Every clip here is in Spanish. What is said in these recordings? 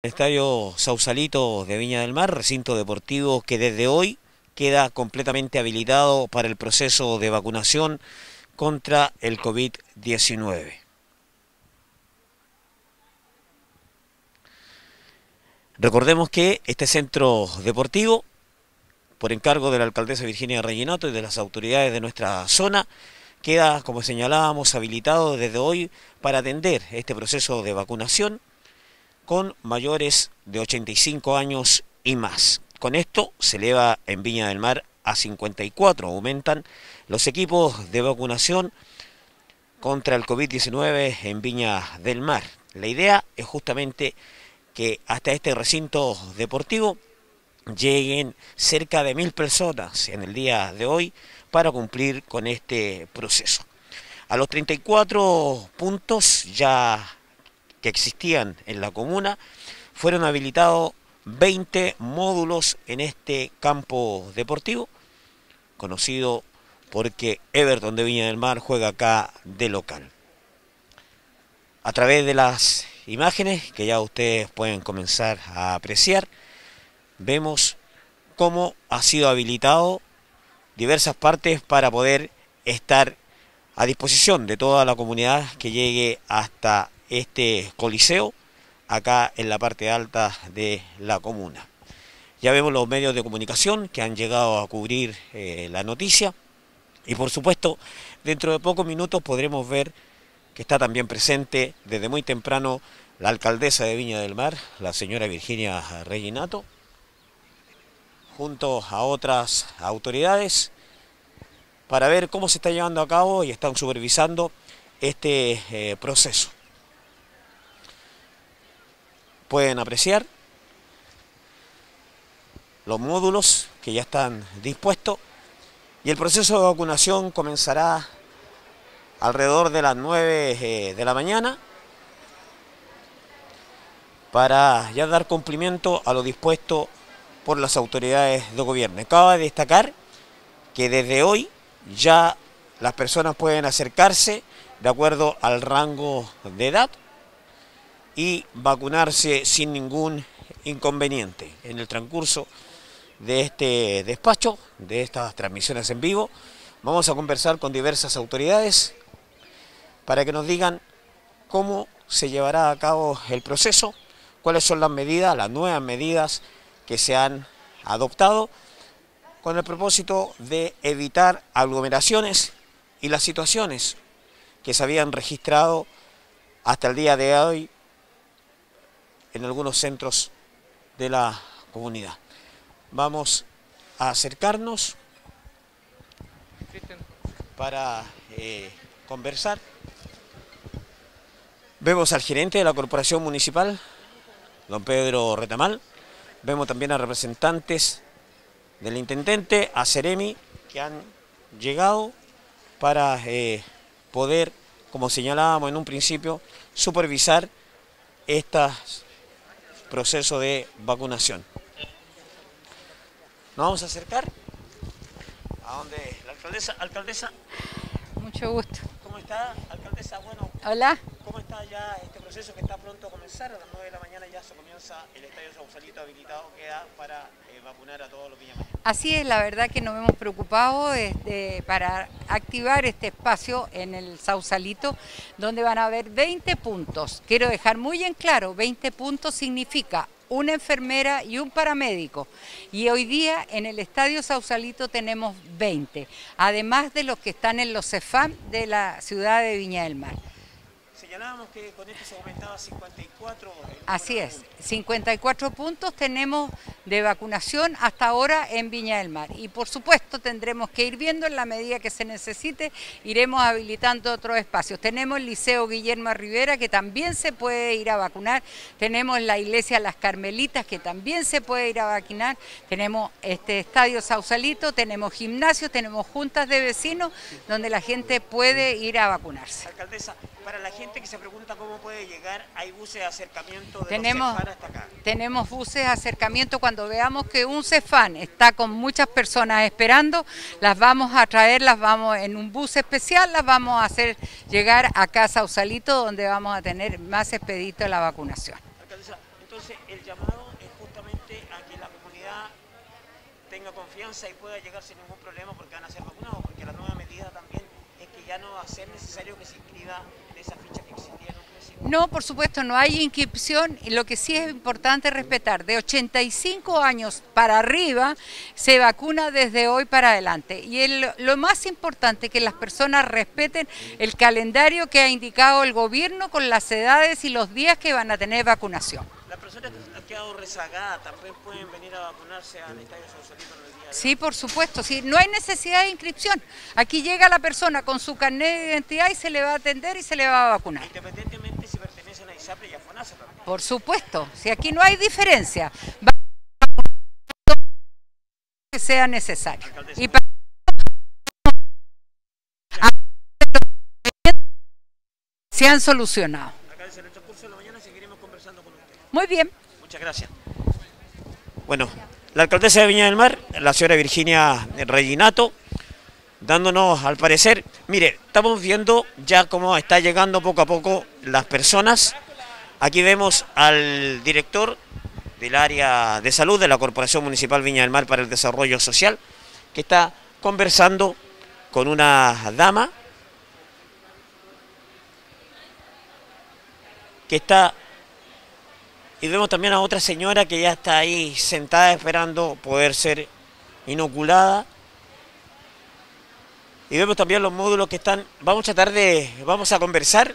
Estadio Sausalito de Viña del Mar, recinto deportivo que desde hoy queda completamente habilitado para el proceso de vacunación contra el COVID-19. Recordemos que este centro deportivo, por encargo de la alcaldesa Virginia Reginato y de las autoridades de nuestra zona, queda, como señalábamos, habilitado desde hoy para atender este proceso de vacunación con mayores de 85 años y más. Con esto se eleva en Viña del Mar a 54, aumentan los equipos de vacunación contra el COVID-19 en Viña del Mar. La idea es justamente que hasta este recinto deportivo lleguen cerca de 1000 personas en el día de hoy para cumplir con este proceso. A los 34 puntos ya que existían en la comuna, fueron habilitados 20 módulos en este campo deportivo, conocido porque Everton de Viña del Mar juega acá de local. A través de las imágenes que ya ustedes pueden comenzar a apreciar, vemos cómo ha sido habilitado diversas partes para poder estar a disposición de toda la comunidad que llegue hasta este coliseo acá en la parte alta de la comuna. Ya vemos los medios de comunicación que han llegado a cubrir la noticia y por supuesto dentro de pocos minutos podremos ver que está también presente desde muy temprano la alcaldesa de Viña del Mar, la señora Virginia Reginato, junto a otras autoridades para ver cómo se está llevando a cabo y están supervisando este proceso. Pueden apreciar los módulos que ya están dispuestos y el proceso de vacunación comenzará alrededor de las 9 de la mañana para ya dar cumplimiento a lo dispuesto por las autoridades de gobierno. Acaba de destacar que desde hoy ya las personas pueden acercarse de acuerdo al rango de edad y vacunarse sin ningún inconveniente. En el transcurso de este despacho, de estas transmisiones en vivo, vamos a conversar con diversas autoridades para que nos digan cómo se llevará a cabo el proceso, cuáles son las medidas, las nuevas medidas que se han adoptado con el propósito de evitar aglomeraciones y las situaciones que se habían registrado hasta el día de hoy en algunos centros de la comunidad. Vamos a acercarnos para conversar. Vemos al gerente de la corporación municipal, don Pedro Retamal. Vemos también a representantes del intendente, a Ceremi, que han llegado para poder, como señalábamos en un principio, supervisar estos procesos de vacunación. Nos vamos a acercar a donde la alcaldesa. Alcaldesa, mucho gusto. ¿Cómo está, alcaldesa? Bueno, Hola. ¿cómo está ya este proceso que está pronto a comenzar? A las 9 de la mañana ya se comienza el Estadio Sausalito habilitado, queda para vacunar a todos los viñamarines. Así es, la verdad que nos hemos preocupado para activar este espacio en el Sausalito, donde van a haber 20 puntos. Quiero dejar muy en claro, 20 puntos significa una enfermera y un paramédico. Y hoy día en el Estadio Sausalito tenemos 20, además de los que están en los CEFAM de la ciudad de Viña del Mar. Señalábamos que con esto se aumentaba 54. Así es, 54 puntos tenemos de vacunación hasta ahora en Viña del Mar. Y por supuesto tendremos que ir viendo en la medida que se necesite, iremos habilitando otros espacios. Tenemos el Liceo Guillermo Rivera que también se puede ir a vacunar, tenemos la Iglesia Las Carmelitas que también se puede ir a vacunar, tenemos este Estadio Sausalito, tenemos gimnasios, tenemos juntas de vecinos donde la gente puede ir a vacunarse. Alcaldesa, para la gente que se pregunta cómo puede llegar, hay buses de acercamiento de tenemos, los CEFAM hasta acá. Tenemos buses de acercamiento. Cuando veamos que un CEFAM está con muchas personas esperando, las vamos a traer, las vamos en un bus especial, las vamos a hacer llegar acá a Sausalito, donde vamos a tener más expedito la vacunación. Alcaldesa, Entonces el llamado es justamente a que la comunidad tenga confianza y pueda llegar sin ningún problema porque van a ser vacunados, porque la nueva medida también es que ya no va a ser necesario que se inscriba en esa ficha que existía en un principio. No, por supuesto, no hay inscripción. Lo que sí es importante respetar, de 85 años para arriba se vacuna desde hoy para adelante. Y lo más importante es que las personas respeten el calendario que ha indicado el gobierno con las edades y los días que van a tener vacunación. Las personas que han quedado rezagadas también pueden venir a vacunarse al Estadio Sausalito en el día de hoy. Sí, por supuesto, sí, no hay necesidad de inscripción. Aquí llega la persona con su carnet de identidad y se le va a atender y se le va a vacunar. Independientemente si pertenecen a ISAPRE y a FONASA también. Por supuesto, si aquí no hay diferencia, que sea necesario. Y para se han solucionado. Acá en el transcurso de la mañana seguiremos conversando con usted. Muy bien. Muchas gracias. Bueno, la alcaldesa de Viña del Mar, la señora Virginia Reginato, dándonos al parecer, mire, estamos viendo ya cómo está llegando poco a poco las personas. Aquí vemos al director del área de salud de la Corporación Municipal Viña del Mar para el Desarrollo Social, que está conversando con una dama que está, y vemos también a otra señora que ya está ahí sentada esperando poder ser inoculada. Y vemos también los módulos que están, vamos a conversar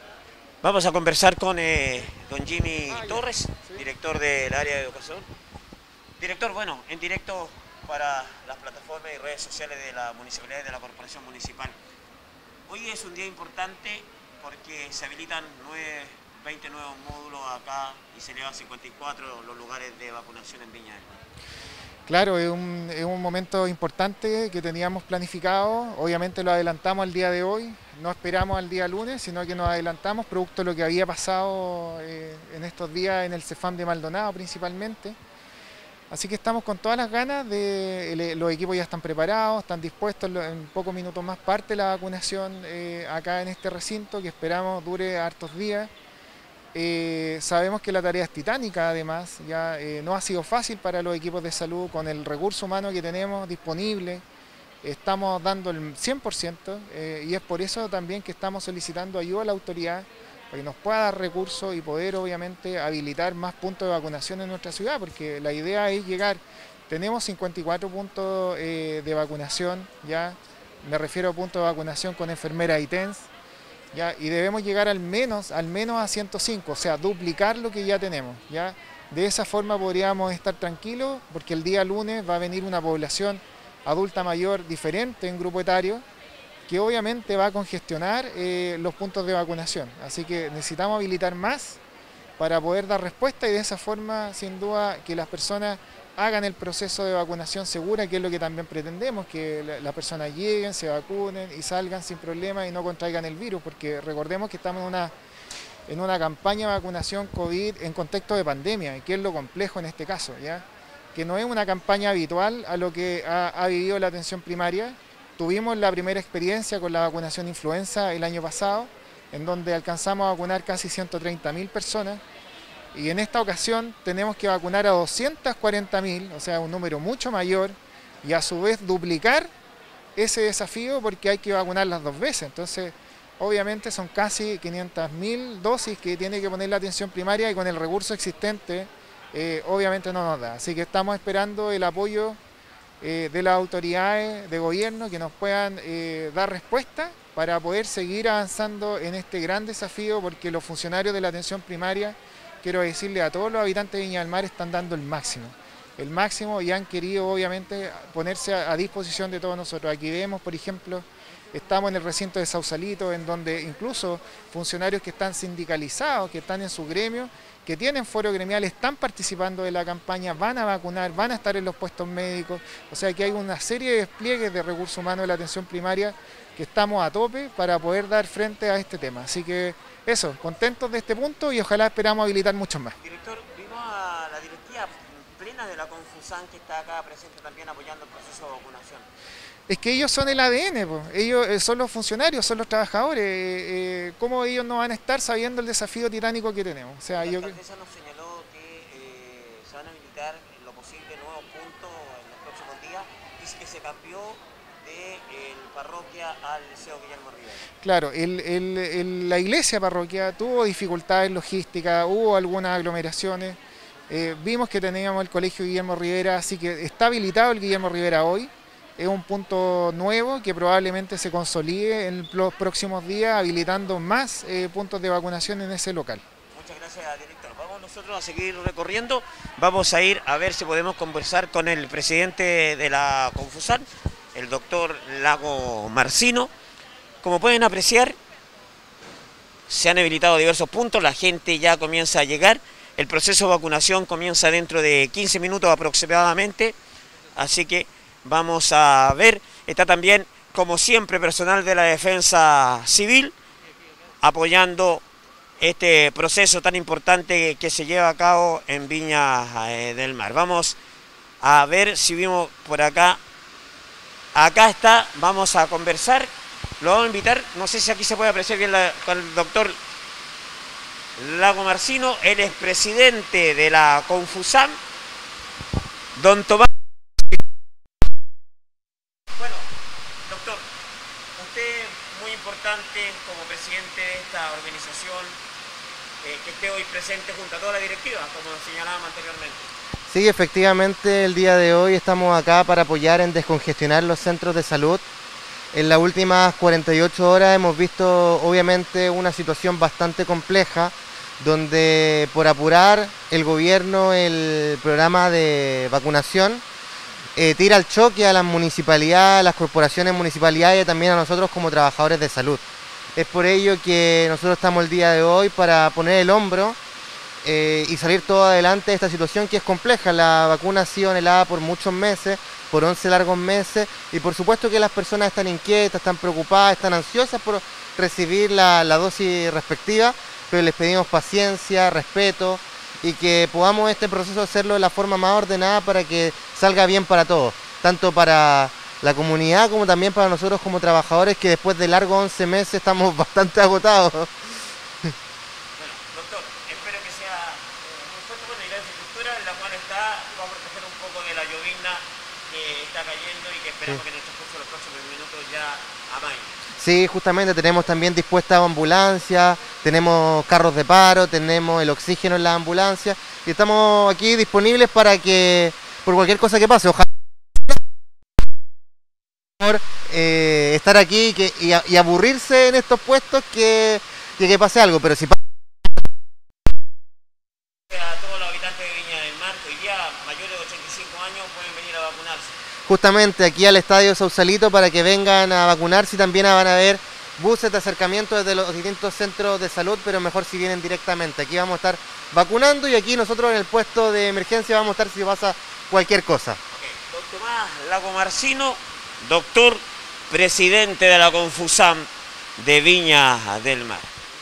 con don Jimmy Torres, director del área de educación. Director, bueno, en directo para las plataformas y redes sociales de la municipalidad y de la corporación municipal. Hoy es un día importante porque se habilitan 20 nuevos módulos acá y se elevan 54 los lugares de vacunación en Viña del Mar. Claro, es un momento importante que teníamos planificado, obviamente lo adelantamos al día de hoy, no esperamos al día lunes, sino que nos adelantamos producto de lo que había pasado en estos días en el CEFAM de Maldonado principalmente. Así que estamos con todas las ganas, los equipos ya están preparados, están dispuestos, en pocos minutos más parte la vacunación acá en este recinto que esperamos dure hartos días. Sabemos que la tarea es titánica, además, ya no ha sido fácil para los equipos de salud con el recurso humano que tenemos disponible. Estamos dando el 100% y es por eso también que estamos solicitando ayuda a la autoridad para que nos pueda dar recursos y poder obviamente habilitar más puntos de vacunación en nuestra ciudad, porque la idea es llegar, tenemos 54 puntos de vacunación, ya me refiero a puntos de vacunación con enfermeras y TENS. ¿Ya? Y debemos llegar al menos a 105, o sea, duplicar lo que ya tenemos. ¿Ya? De esa forma podríamos estar tranquilos, porque el día lunes va a venir una población adulta mayor diferente en grupo etario, que obviamente va a congestionar los puntos de vacunación. Así que necesitamos habilitar más para poder dar respuesta y de esa forma, sin duda, que las personas hagan el proceso de vacunación segura, que es lo que también pretendemos, que las personas lleguen, se vacunen y salgan sin problemas y no contraigan el virus, porque recordemos que estamos en una campaña de vacunación COVID en contexto de pandemia, que es lo complejo en este caso, ¿ya? Que no es una campaña habitual a lo que ha vivido la atención primaria. Tuvimos la primera experiencia con la vacunación influenza el año pasado, en donde alcanzamos a vacunar casi 130.000 personas, y en esta ocasión tenemos que vacunar a 240.000, o sea, un número mucho mayor, y a su vez duplicar ese desafío porque hay que vacunar las dos veces. Entonces, obviamente son casi 500.000 dosis que tiene que poner la atención primaria y con el recurso existente, obviamente no nos da. Así que estamos esperando el apoyo de las autoridades de gobierno que nos puedan dar respuesta para poder seguir avanzando en este gran desafío, porque los funcionarios de la atención primaria, quiero decirle a todos los habitantes de Viña del Mar, están dando el máximo y han querido obviamente ponerse a disposición de todos nosotros. Aquí vemos, por ejemplo, estamos en el recinto de Sausalito, en donde incluso funcionarios que están sindicalizados, que están en su gremio, que tienen foro gremial, están participando de la campaña, van a vacunar, van a estar en los puestos médicos. O sea que hay una serie de despliegues de recursos humanos de la atención primaria que estamos a tope para poder dar frente a este tema. Así que eso, contentos de este punto y ojalá esperamos habilitar muchos más. Director, vimos a la directiva plena de la Confusan que está acá presente también apoyando el proceso de vacunación. Es que ellos son el ADN, pues. Ellos son los funcionarios, son los trabajadores. ¿Cómo ellos no van a estar sabiendo el desafío titánico que tenemos? O sea, la alcaldesa nos señaló que se van a habilitar en lo posible nuevos puntos en los próximos días. Dice que se cambió de parroquia al Liceo Guillermo Rivera. Claro, la iglesia parroquia tuvo dificultades logísticas, hubo algunas aglomeraciones. Vimos que teníamos el colegio Guillermo Rivera, así que está habilitado el Guillermo Rivera hoy. Es un punto nuevo que probablemente se consolide en los próximos días, habilitando más puntos de vacunación en ese local. Muchas gracias, director. Vamos nosotros a seguir recorriendo. Vamos a ir a ver si podemos conversar con el presidente de la Confusan, el doctor Lago Marcino. Como pueden apreciar, se han habilitado diversos puntos, la gente ya comienza a llegar. El proceso de vacunación comienza dentro de 15 minutos aproximadamente, así que vamos a ver. Está también, como siempre, personal de la Defensa Civil apoyando este proceso tan importante que se lleva a cabo en Viña del Mar. Vamos a ver si vimos por acá. Acá está, vamos a conversar. Lo vamos a invitar, no sé si aquí se puede apreciar bien con el doctor Lago Marcino, él es presidente de la Confusan, don Tomás. Bueno, doctor, usted muy importante como presidente de esta organización, que esté hoy presente junto a toda la directiva, como señalábamos anteriormente. Sí, efectivamente, el día de hoy estamos acá para apoyar en descongestionar los centros de salud. En las últimas 48 horas hemos visto obviamente una situación bastante compleja, donde por apurar el gobierno el programa de vacunación tira al choque a las municipalidades, a las corporaciones municipalidades y también a nosotros como trabajadores de salud. Es por ello que nosotros estamos el día de hoy para poner el hombro y salir todo adelante de esta situación que es compleja. La vacuna ha sido anhelada por muchos meses, por 11 largos meses, y por supuesto que las personas están inquietas, están preocupadas, están ansiosas por recibir la dosis respectiva, pero les pedimos paciencia, respeto y que podamos este proceso hacerlo de la forma más ordenada para que salga bien para todos, tanto para la comunidad como también para nosotros como trabajadores, que después de largos 11 meses estamos bastante agotados. Bueno, doctor, espero que sea muy fuerte. Bueno, y la infraestructura en la cual va a proteger un poco de la llovizna que está cayendo y que esperamos que en el transcurso de los próximos minutos ya amaine. Sí, justamente tenemos también dispuestas ambulancias, tenemos carros de paro, tenemos el oxígeno en la ambulancia y estamos aquí disponibles para que, por cualquier cosa que pase, ojalá estar aquí y aburrirse en estos puestos que pase algo, pero si pasa... A todos los habitantes de Viña del Mar, hoy día mayores de 85 años pueden venir a vacunarse. Justamente aquí al Estadio Sausalito para que vengan a vacunarse, y también van a ver buses de acercamiento desde los distintos centros de salud, pero mejor si vienen directamente. Aquí vamos a estar vacunando y aquí nosotros en el puesto de emergencia vamos a estar si pasa cualquier cosa. Okay. Don Tomás Lago Marcino, doctor, presidente de la Confusan de Viña del Mar.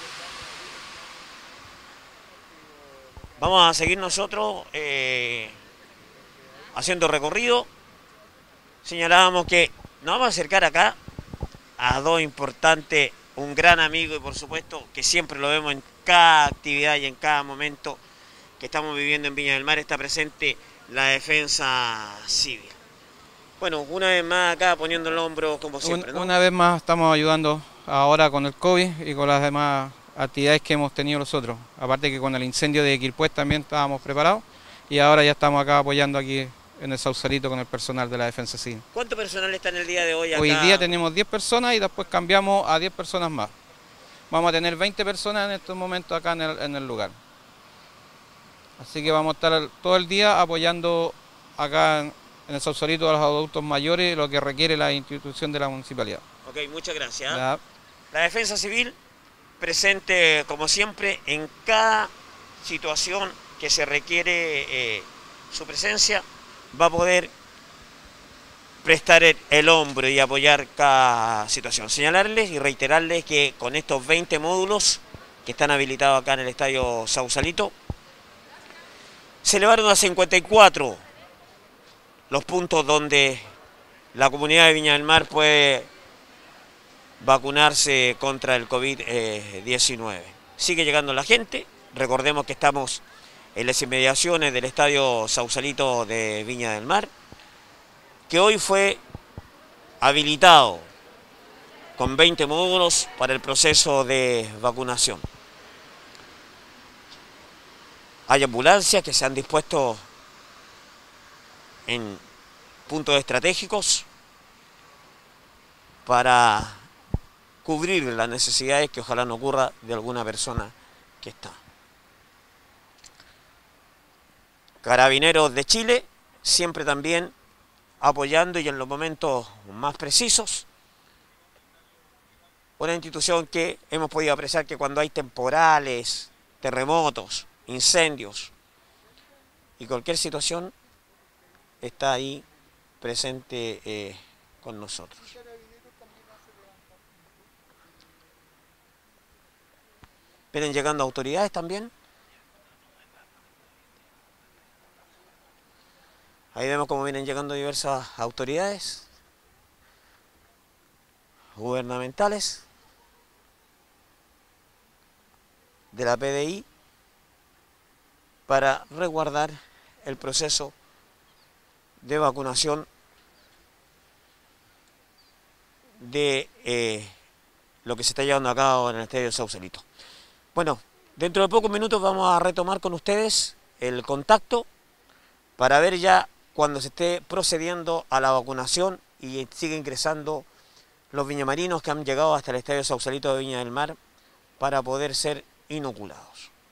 Vamos a seguir nosotros haciendo recorrido. Señalábamos que nos vamos a acercar acá a dos importantes, un gran amigo y por supuesto que siempre lo vemos en cada actividad y en cada momento que estamos viviendo en Viña del Mar. Está presente la Defensa Civil. Bueno, una vez más acá poniendo el hombro como siempre, ¿no? Una vez más estamos ayudando ahora con el COVID y con las demás actividades que hemos tenido nosotros. Aparte que con el incendio de Quilpué también estábamos preparados y ahora ya estamos acá apoyando aquí en el Sausalito con el personal de la Defensa Civil. ¿Cuánto personal está en el día de hoy acá? Hoy día tenemos 10 personas y después cambiamos a 10 personas más. Vamos a tener 20 personas en estos momentos acá en el lugar. Así que vamos a estar todo el día apoyando acá en el Sausalito a los adultos mayores, lo que requiere la institución de la municipalidad. Ok, muchas gracias. La Defensa Civil presente, como siempre, en cada situación que se requiere su presencia, va a poder prestar el hombro y apoyar cada situación. Señalarles y reiterarles que con estos 20 módulos que están habilitados acá en el Estadio Sausalito, se elevaron a 54 los puntos donde la comunidad de Viña del Mar puede vacunarse contra el COVID-19. Sigue llegando la gente, recordemos que estamos en las inmediaciones del Estadio Sausalito de Viña del Mar, que hoy fue habilitado con 20 módulos para el proceso de vacunación. Hay ambulancias que se han dispuesto en puntos estratégicos para cubrir las necesidades que ojalá no ocurra de alguna persona que está. Carabineros de Chile siempre también apoyando y en los momentos más precisos. Una institución que hemos podido apreciar que cuando hay temporales, terremotos, incendios y cualquier situación está ahí presente con nosotros. ¿Vienen llegando autoridades también? Ahí vemos cómo vienen llegando diversas autoridades gubernamentales de la PDI para resguardar el proceso de vacunación de lo que se está llevando a cabo en el Estadio Sausalito. Bueno, dentro de pocos minutos vamos a retomar con ustedes el contacto para ver ya cuando se esté procediendo a la vacunación y sigue ingresando los viñamarinos que han llegado hasta el Estadio Sausalito de Viña del Mar para poder ser inoculados.